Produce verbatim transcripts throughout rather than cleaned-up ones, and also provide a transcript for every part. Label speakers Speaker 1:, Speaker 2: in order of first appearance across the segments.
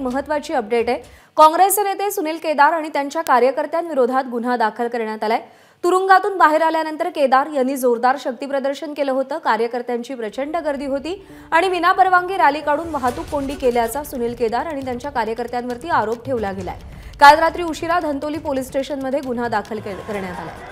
Speaker 1: महत्त्वाची अपडेट आहे। काँग्रेसचे नेते सुनील केदार आणि त्यांच्या कार्यकर्त्यांविरोधात गुन्हा दाखल करण्यात आलाय। तुरुंगातून बाहेर आल्यानंतर केदार यांनी जोरदार शक्तीप्रदर्शन केलं होतं। कार्यकर्त्यांची प्रचंड गर्दी होती आणि विनापरवानगी रॅली काढून वाहतूक कोंडी केल्याचा सुनील केदार आणि त्यांच्या कार्यकर्त्यांवरती आरोप ठेवला गेलाय। काल रात्री उशिरा धंतोली पोलीस स्टेशनमध्ये गुन्हा दाखल करण्यात आलाय।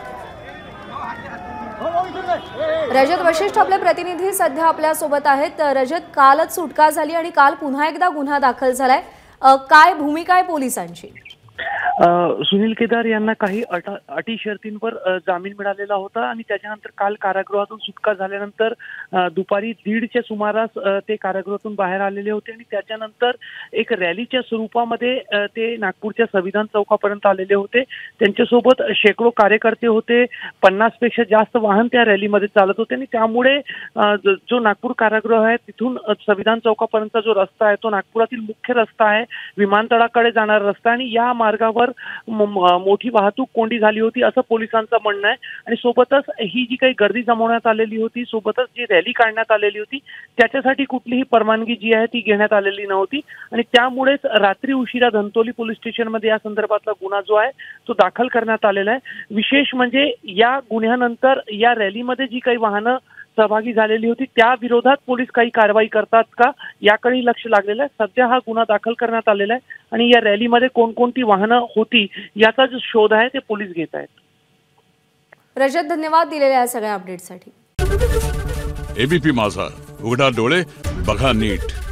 Speaker 1: रजत वशिष्ठ आपले प्रतिनिधी सध्या आपल्या सोबत आहेत। रजत, कालच सुटका झाली आणि काल पुन्हा एकदा गुन्हा दाखल झालाय, काय भूमिका आहे पोलिसांची?
Speaker 2: सुनील केदार यांना काही अटी शर्तींवर जामीन मिळालेला होता आणि त्याच्यानंतर काल कारागृहातून सुटका झाल्यानंतर दुपारी दीडच्या सुमारास ते कारागृहातून बाहेर आलेले होते आणि त्याच्यानंतर एक रॅलीच्या स्वरूपामध्ये ते नागपूरच्या संविधान चौकापर्यंत आलेले होते। त्यांच्यासोबत शेकडो कार्यकर्ते होते, पन्नास पेक्षा जास्त वाहन त्या रॅलीमध्ये चालत होते आणि त्यामुळे जो नागपूर कारागृह आहे तिथून संविधान चौकापर्यंतचा जो रस्ता आहे तो नागपुरातील मुख्य रस्ता आहे, विमानतळाकडे जाणारा रस्ता, आणि या मार्गावर मोठी वाहतूक कोंडी झाली होती असं पोलिसांचं म्हणणं आहे। आणि सोबतच ही जी काही गर्दी जमवण्यात आलेली होती, सोबतच जी रॅली काढण्यात आलेली होती त्याच्यासाठी कुठलीही परवानगी जी आहे ती घेण्यात आलेली नव्हती आणि त्यामुळेच रात्री उशिरा धंतोली पोलीस स्टेशनमध्ये या संदर्भातला गुन्हा जो आहे तो दाखल करण्यात आलेला आहे। विशेष म्हणजे या गुन्ह्यानंतर या रॅलीमध्ये जी काही वाहनं सहभागी झालेली होती त्या विरोधात पोलीस काही कारवाई करतात का याकडे लक्ष लागलेलं आहे। सध्या हा गुन्हा दाखल करण्यात आलेला आहे आणि या रॅलीमध्ये कोणकोणती वाहनं होती याचा जो शोध आहे ते पोलीस घेत आहेत।
Speaker 1: रजत, धन्यवाद दिलेल्या सगळ्या अपडेटसाठी।
Speaker 3: एबीपी माझा, उघडा डोळे बघा नीट।